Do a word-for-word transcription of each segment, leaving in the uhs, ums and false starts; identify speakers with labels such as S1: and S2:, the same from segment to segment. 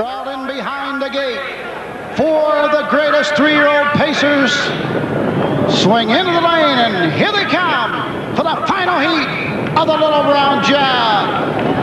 S1: Crawled in behind the gate. Four of the greatest three-year-old pacers swing into the lane, and here they come for the final heat of the Little Brown Jug.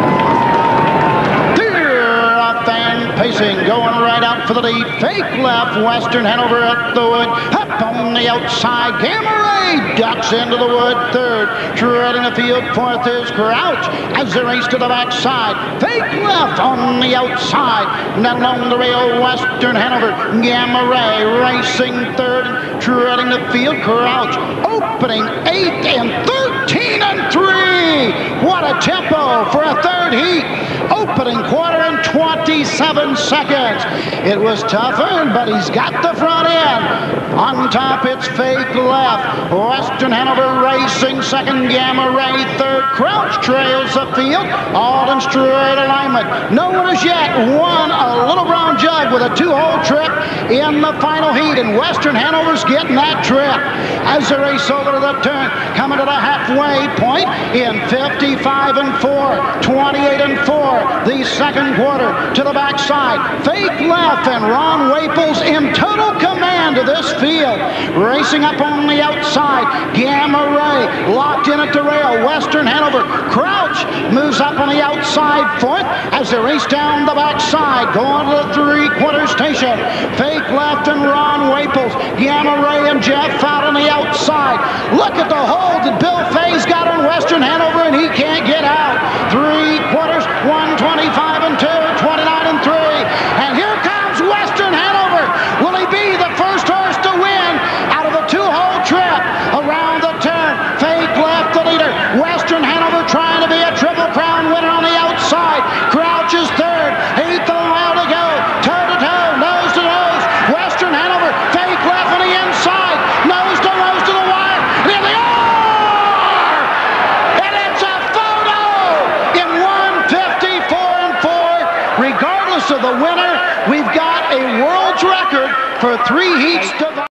S1: Fan pacing, going right out for the lead. Fake left, Western Hanover at the wood. Up on the outside, Gamma Ray ducks into the wood. Third, treading the field. Fourth is Crouch as they race to the backside. Fake left on the outside. Down along the rail, Western Hanover. Gamma Ray racing third, treading the field. Crouch opening eight and thirteen and three. What a tempo for a third heat. Opening quarter in twenty-seven seconds. It was tougher, but he's got the front end. On top, it's Fake left. Western Hanover racing second. Gamma Ray third. Crouch trails the field. All in straight alignment. No one has yet won a Little Brown Jug with a two-hole trip in the final heat, and Western Hanover's getting that trip as they race over to the turn, coming to the halfway point in fifty-five and four, twenty-eight and four. The second quarter to the backside. Fake left, and Ron Waples in total command of this field. Racing up on the outside. Gamma Ray locked in at the rail. Western Hanover. Crouch moves up on the outside fourth as they race down the backside. Going to the three-quarter station. Fake left and Ron Waples. Gamma Ray and Jeff out on the outside. Look at the hold that Bill Fay's got on Western Hanover, and he can't get out. Three quarters, one twenty-five and two, twenty-nine and three. And here comes Western Hanover. Will he be the first horse to win out of the two-hole trip around the turn? Fake left the leader. Western Hanover trying to be a Triple Crown winner on the outside. Crouch is third. Eighth a mile to go. Toe to toe, nose to nose. Western Hanover. Fake left on the inside. Nose to nose to the wire. Here they are! And it's a photo in one fifty-four and four. Regardless of the winner, we've got a world's record for three heats to